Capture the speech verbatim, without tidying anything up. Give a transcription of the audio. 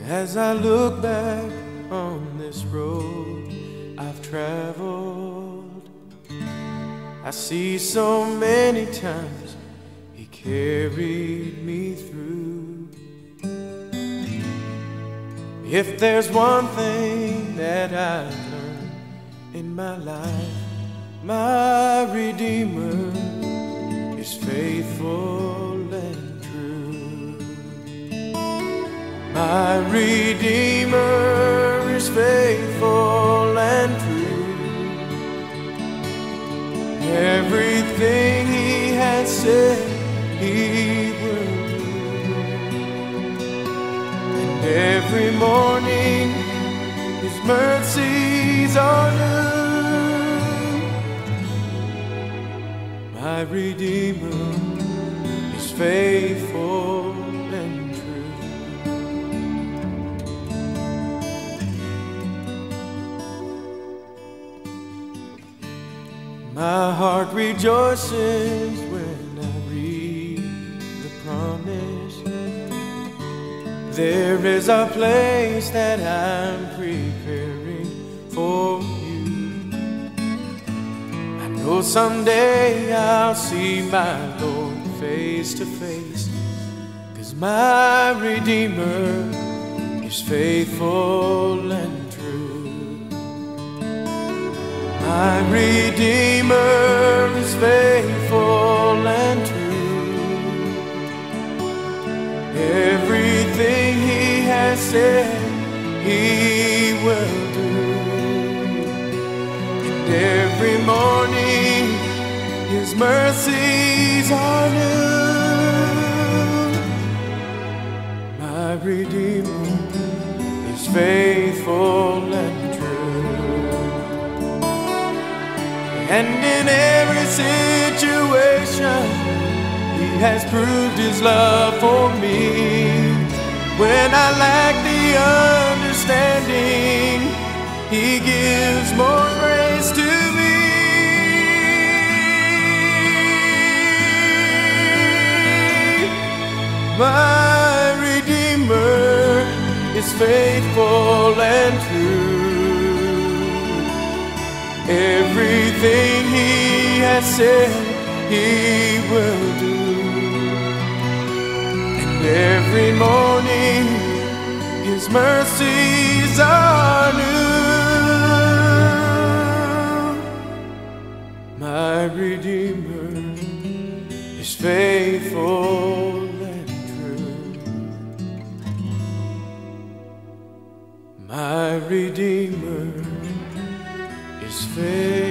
As I look back on this road I've traveled, I see so many times He carried me through. If there's one thing that I've learned in my life, my Redeemer is faithful and true. My Redeemer is faithful and true. Everything He has said He will do. And every morning His mercies are new. My Redeemer is faithful and true. My heart rejoices when I read the promise. There is a place that I'm preparing for you. I know someday I'll see my Lord face to face, 'cause my Redeemer is faithful and true. My Redeemer is faithful and true. Everything He has said He will do. And every morning His mercies are new. My Redeemer is faithful and true. And in every situation He has proved His love for me. When I lack the understanding, He gives more grace to me. My Redeemer is faithful and true. Everything He has said He will do. And every morning His mercies are new. My Redeemer is faithful and true. My Redeemer is faithful.